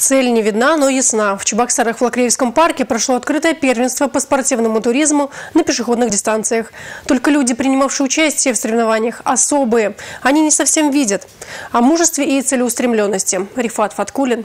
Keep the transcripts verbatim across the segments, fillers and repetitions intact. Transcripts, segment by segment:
Цель не видна, но ясна. В Чебоксарах в Лакреевском парке прошло открытое первенство по спортивному туризму на пешеходных дистанциях. Только люди, принимавшие участие в соревнованиях, особые. Они не совсем видят. О мужестве и целеустремленности. Рифат Фаткулин.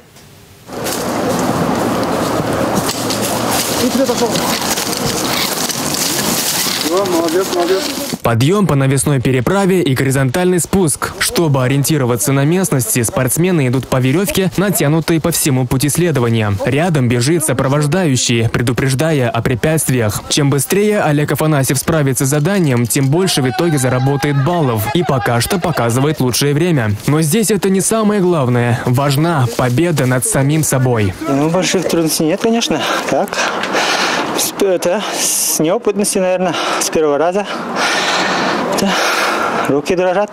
Молодец, молодец. Подъем по навесной переправе и горизонтальный спуск. Чтобы ориентироваться на местности, спортсмены идут по веревке, натянутой по всему пути следования. Рядом бежит сопровождающий, предупреждая о препятствиях. Чем быстрее Олег Афанасьев справится с заданием, тем больше в итоге заработает баллов. И пока что показывает лучшее время. Но здесь это не самое главное. Важна победа над самим собой. Ну, больших трудностей нет, конечно. Так. Это с неопытности, наверное, с первого раза. Это, руки дрожат.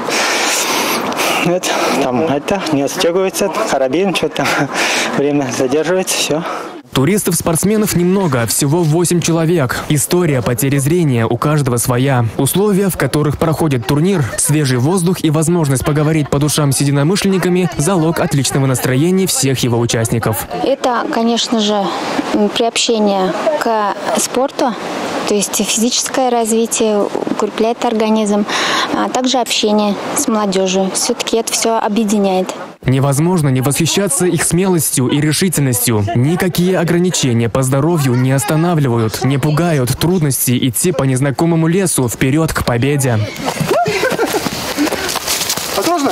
Это, там это не отстегивается, карабин, что-то там время задерживается, все. Туристов-спортсменов немного, всего восемь человек. История потери зрения у каждого своя. Условия, в которых проходит турнир, свежий воздух и возможность поговорить по душам с единомышленниками – залог отличного настроения всех его участников. Это, конечно же, приобщение к спорту, то есть физическое развитие, укрепляет организм, а также общение с молодежью. Все-таки это все объединяет. Невозможно не восхищаться их смелостью и решительностью. Никакие ограничения по здоровью не останавливают, не пугают трудности идти по незнакомому лесу вперед к победе. Осторожно!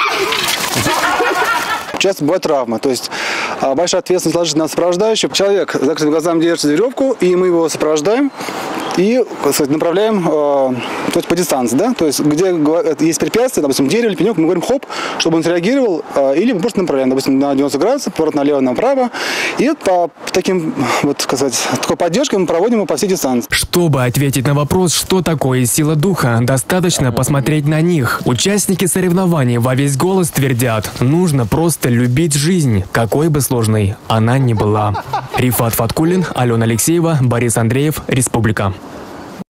Часто бывает травма, то есть большая ответственность ложится на сопровождающего. Человек с закрытыми глазами держит веревку, и мы его сопровождаем и, кстати, направляем э, то есть по дистанции, да, то есть где есть препятствие, допустим, дерево или пенек, мы говорим хоп, чтобы он среагировал, э, или мы просто направляем, допустим, на девяносто градусов, поворот налево, направо, и по таким, вот, сказать, такой поддержкой мы проводим его по всей дистанции. Чтобы ответить на вопрос, что такое сила духа, достаточно посмотреть на них. Участники соревнований во весь голос твердят, нужно просто любить жизнь, какой бы сложной она ни была. Рифат Фаткулин, Алена Алексеева, Борис Андреев, Республика.